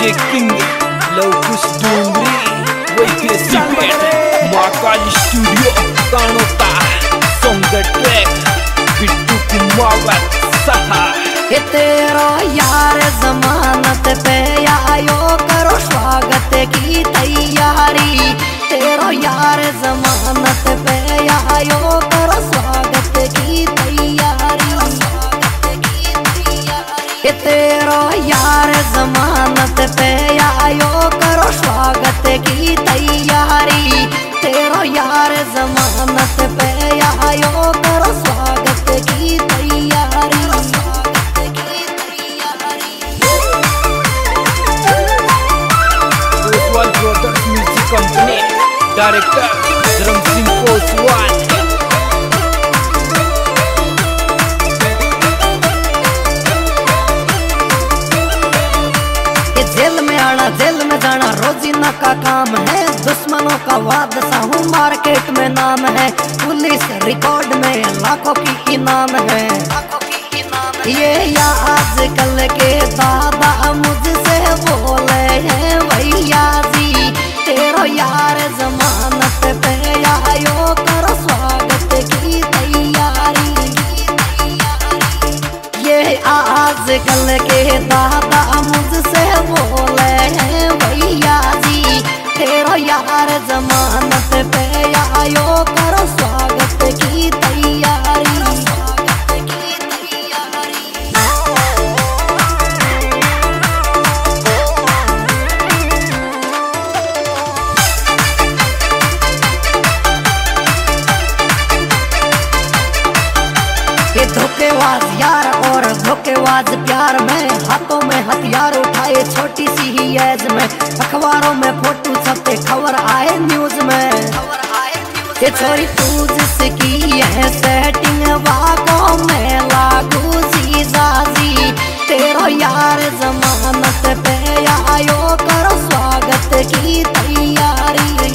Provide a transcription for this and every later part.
King Lavkush Dongri वैके सिपेट Mahakali studio Kanota song the track Bittu Kumawat सहा। ये तेरा यार जमानत पे आयो करो स्वागत की तैयारी। तेरा यार जमानत पे आयो करो स्वागत की तैयारी। ये तेरा यार जमानत पे आयो करो स्वागत की तैयारी। तेरा यार जमानत पे आयो करो स्वागत की तैयारी। ब्रदर्स म्यूजिक कंपनी डायरेक्टर धर्म सिंह कोसवाल। जेल में आना जेल में जाना रोजीना का काम है। दुश्मनों का बादशाह हूँ मार्केट में नाम है। पुलिस रिकॉर्ड में लाखों की इनाम है। ये या आजकल के दादा मुझसे बोले हैं भैया जी। तेरा यार जमानत पे आयो करो स्वागत की तैयारी। ये आजकल के दादा मुझसे बोले हैं भैया जी। तेरा यार जमानत पे आयो करो स्वागत की तैयारी। धोखेबाज यार और धोखेबाज प्यार में हाथों में हथियार उठाए छोटी सी ही एज में। अखबारों में फोटो छपे खबर आए न्यूज में। ये छोरी तू जिसकी है सेटिंग वाकों में लागू सी जाजी। तेरा यार जमानत पे आयो करो स्वागत की तैयारी।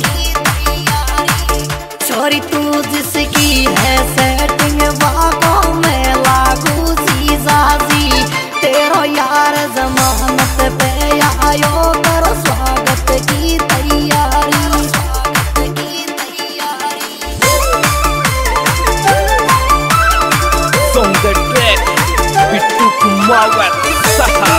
छोरी तू जिसकी है सेटिंग वाकों में लागू सी जाजी। तेरा यार जमानत पे आयो करो स्वागत की तैयारी। Song the track Bittu Kumawat सहा।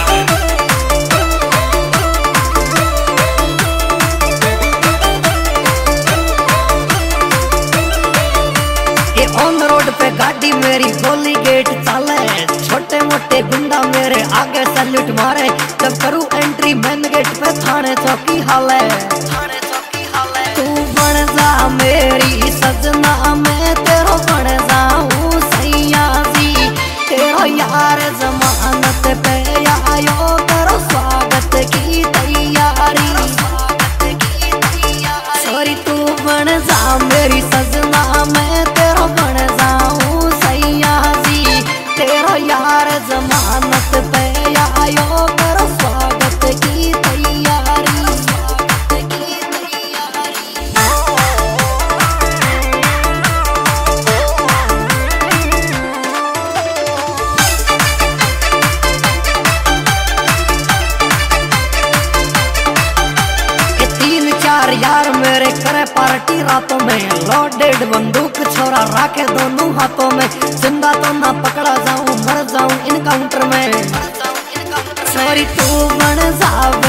ऑन रोड पे गाड़ी मेरी गोली गेट चाले। छोटे मोटे गुंडा मेरे आगे सैल्यूट मारे। जब करूँ एंट्री मेन गेट पे थाने चौकी हाले। तू बन जा मेरी सजना मैं तेरो बन जाऊँ सैया जी। तेरा यार जमानत पे आयो करो स्वागत की तैयारी। सॉरी तू बन जा मेरी सजना मैं तेरो बन जाऊँ सैया जी। तेरा यार जमानत पे आयो करो स्वागत की तैयारी। यार मेरे करे पार्टी रातों में। लोडेड बंदूक छोरा राखे दोनों हाथों में। जिंदा तो ना पकड़ा जाऊं मर जाऊं इनकाउंटर में। सॉरी तू बन जा